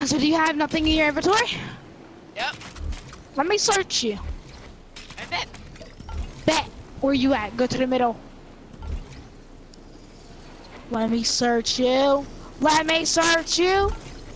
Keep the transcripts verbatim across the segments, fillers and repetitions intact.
So do you have nothing in your inventory? Yep. Let me search you. I bet. Bet. Where you at? Go to the middle. Let me search you. Let me search you.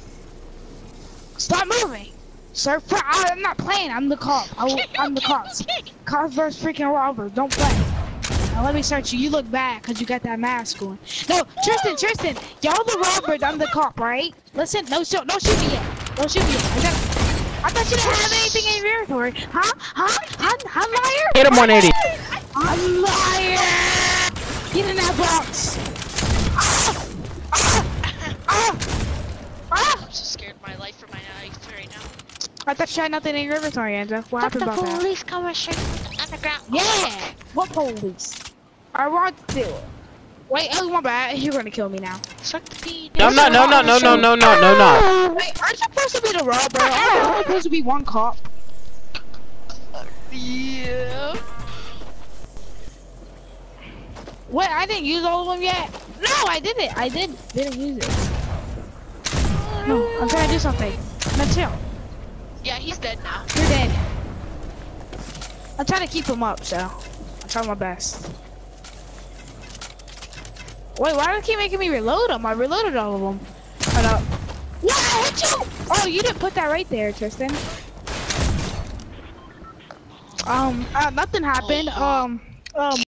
Stop moving. Sir, I'm not playing. I'm the cop. I, I'm the cops. Cops versus freaking robbers. Don't play. Now let me search you. You look bad because you got that mask on. No, Tristan, Tristan. Y'all the robbers. I'm the cop, right? Listen, no, shoot, don't shoot me yet. Don't shoot me yet. I, got, I thought you didn't have anything in your inventory. Huh? Huh? I'm, I'm liar. Hit him one eighty. I'm liar. Get in that box. Ah! Ah! Ah! Ah! I'm so scared of my life for my life right now. I thought you had nothing in your inventory, Angela. What happened about that? The police coming straight from the underground. Yeah! What police? I want to do it. Wait, oh my bad. You're gonna kill me now. Suck the pee. No, no, no, no, no, no, no, no, no, no. Wait, aren't you supposed to be the robber? Aren't you supposed to be one cop? Yeah. Wait, I didn't use all of them yet. No, I didn't. I did. Didn't use it. No, I'm trying to do something. That's him. Yeah, he's dead now. You're dead. I'm trying to keep him up, so I'm trying my best. Wait, why do they keep making me reload them? I reloaded all of them. Hold up. Yeah, I hit you! Oh, you didn't put that right there, Tristan. Um, uh, nothing happened. Um, um.